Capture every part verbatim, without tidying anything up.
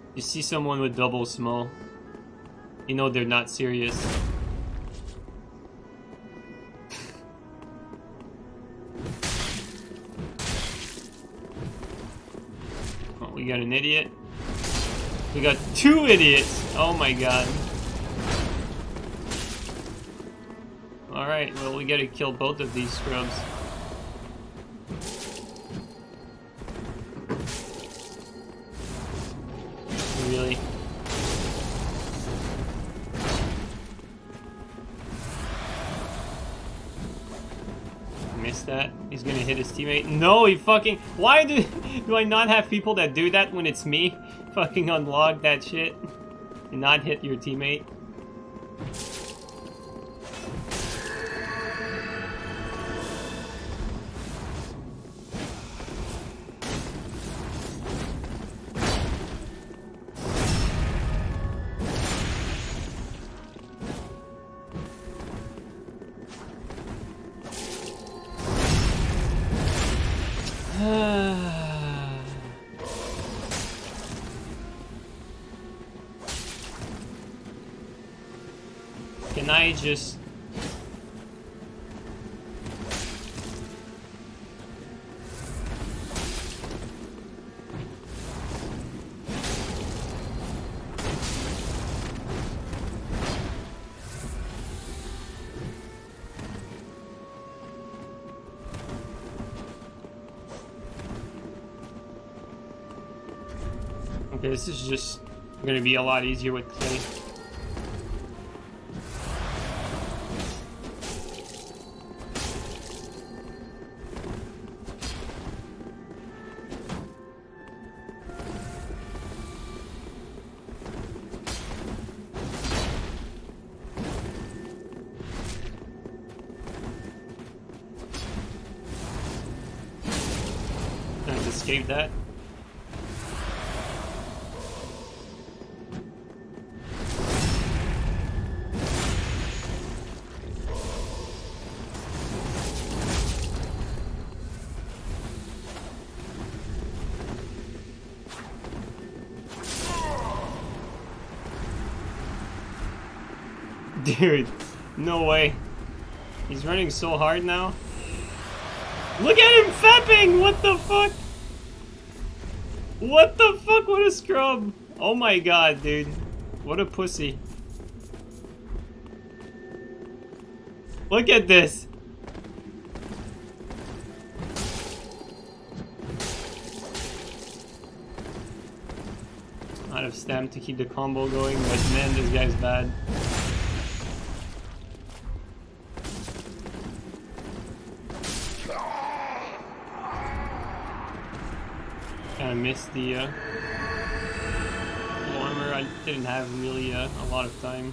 You see someone with double small, you know they're not serious. Oh, we got an idiot. We got two idiots! Oh my god. Alright, well we gotta kill both of these scrubs. Really? Missed that. He's gonna hit his teammate. No, he fucking... Why do, do I not have people that do that when it's me? Fucking unlock that shit and not hit your teammate. Can I just... Okay, this is just gonna be a lot easier with clay. Can I escape that? Dude, no way. He's running so hard now. Look at him fapping! What the fuck? What the fuck? What a scrub! Oh my god, dude. What a pussy. Look at this! Out of stam to keep the combo going, but man, this guy's bad. Kinda missed the uh, armor. I didn't have really uh, a lot of time.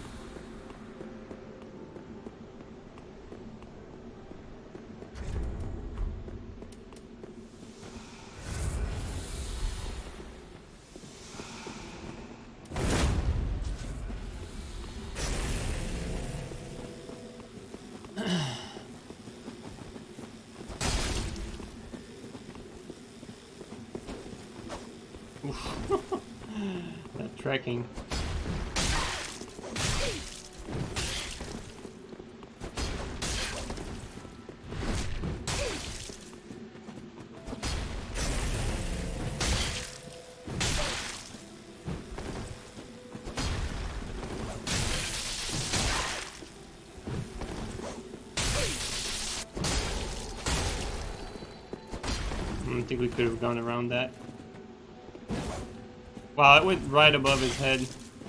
That tracking. I don't think we could have gone around that. Wow, it went right above his head.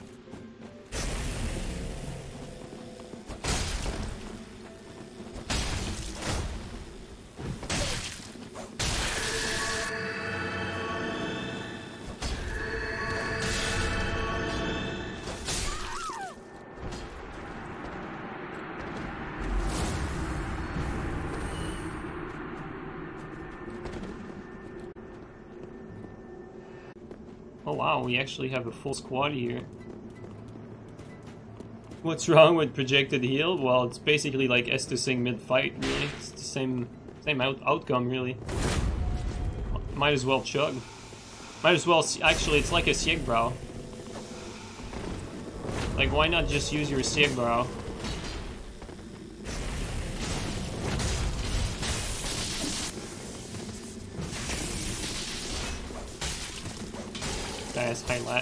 Oh wow, we actually have a full squad here. What's wrong with projected heal? Well, it's basically like Estusing mid-fight, really. It's the same same out outcome, really. Might as well chug. Might as well... Actually, it's like a Chasethebro. Like, why not just use your Chasethebro? That has highlight.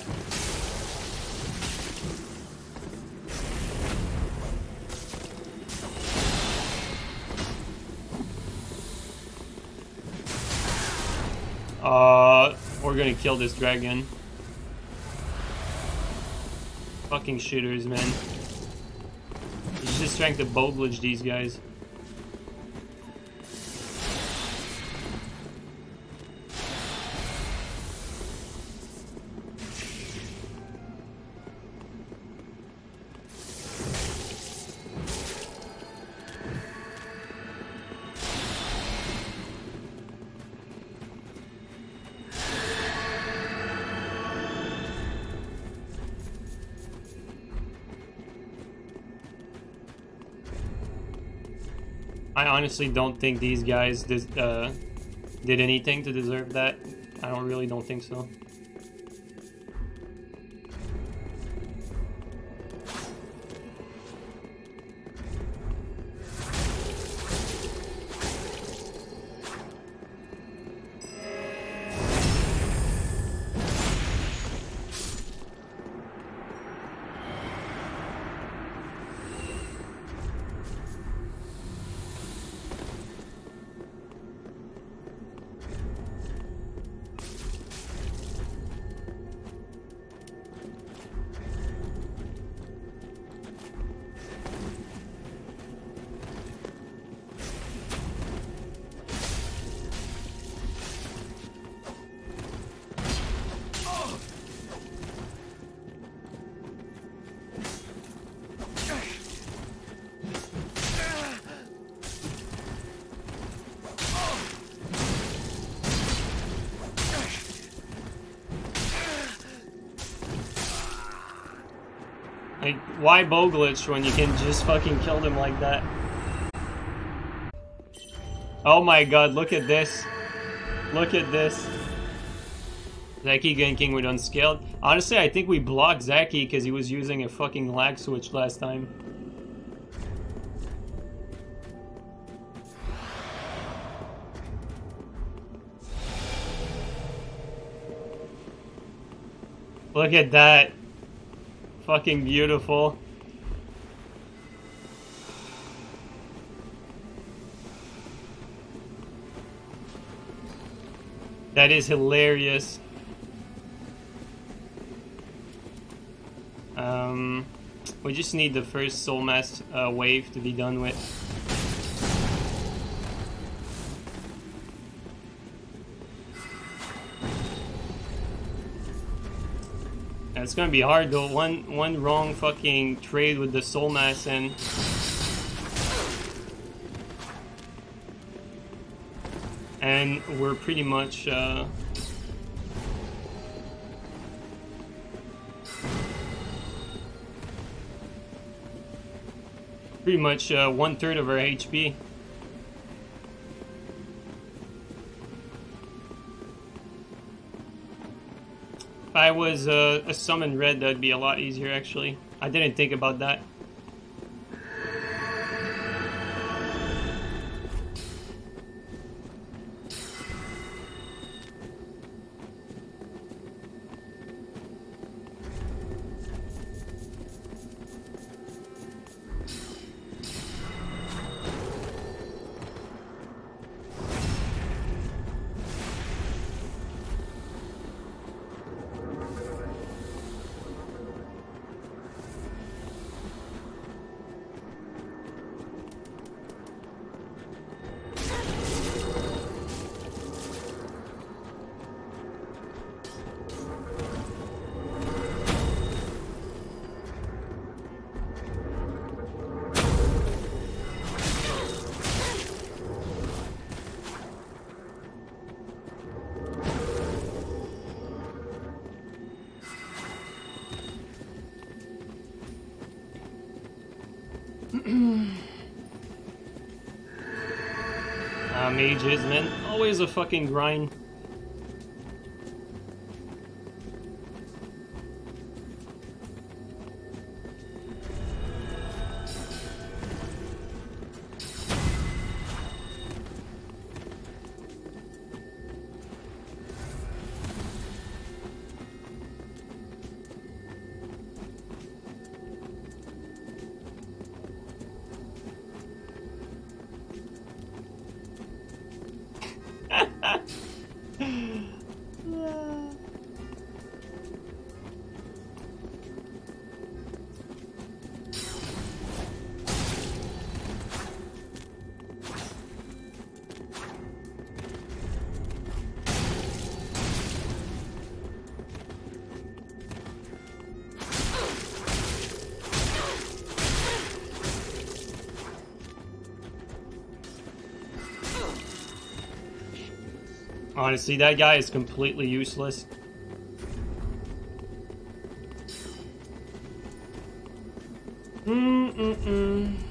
Uh, we're gonna kill this dragon. Fucking shooters, man. He's just trying to bow glitch these guys. I honestly don't think these guys did, uh, did anything to deserve that. I don't really don't think so. Like, why bow glitch when you can just fucking kill them like that? Oh my god, look at this. Look at this. Zaki ganking with unscaled. Honestly, I think we blocked Zaki because he was using a fucking lag switch last time. Look at that. Fucking beautiful. That is hilarious. Um, we just need the first soul mass uh, wave to be done with. It's gonna be hard though. One one wrong fucking trade with the soul mass and and we're pretty much uh, pretty much uh, one third of our H P. If I was uh, a summon red, that'd be a lot easier actually. I didn't think about that. Ah, mages, man. Always a fucking grind. Honestly, that guy is completely useless. Mm-mm-mm.